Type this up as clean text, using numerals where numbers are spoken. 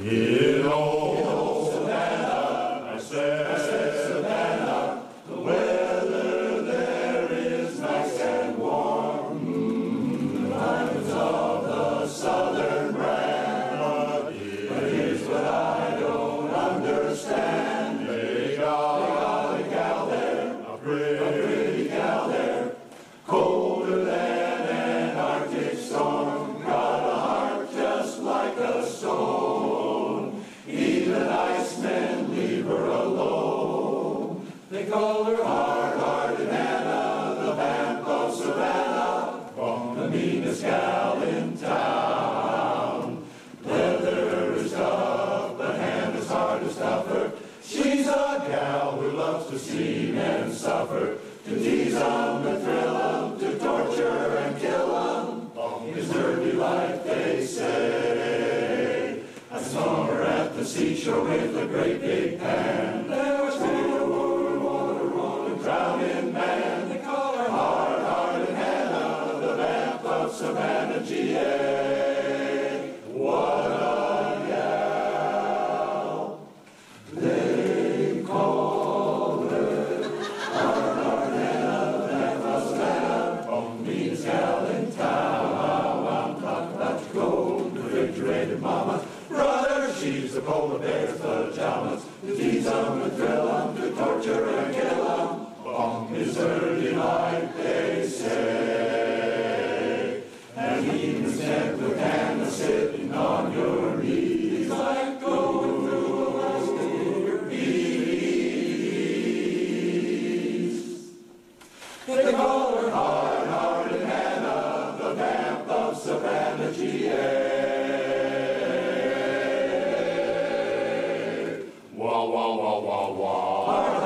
In old Savannah, I said, Savannah, the weather there is nice and warm. The diamonds of the southern brand. But here's what I don't understand. They got a gal there, a pretty gal there, colder than an Arctic storm. Got a heart just like a stone. Even icemen leave her alone. They call her hard-hearted Hannah, the vamp of Savannah, the meanest gal in town. Leather is tough, but Hannah's hard to stuff her. She's a gal who loves to see men suffer, to tease 'em and thrill 'em, to torture and kill 'em. Is her delight, they say. I saw her at the seashore with a great big pan. There was water on a drowning man. They call her hard-hearted Hannah, the vamp of Savannah, GA. What a gal! They call her hard-hearted Hannah, the vamp of Savannah, meanest gal in town. I'm talking about your gold refrigerated mama. Brother, she's the polar bear's pajamas, to tease 'em and thrill 'em, to torture and kill 'em. Bong is her delight, they say. And even content with Hannah sitting on your knees, like going through a western breeze. They call her hard-hearted Hannah, the vamp of Savannah, GA. Wah, wah, wah, wah, wah.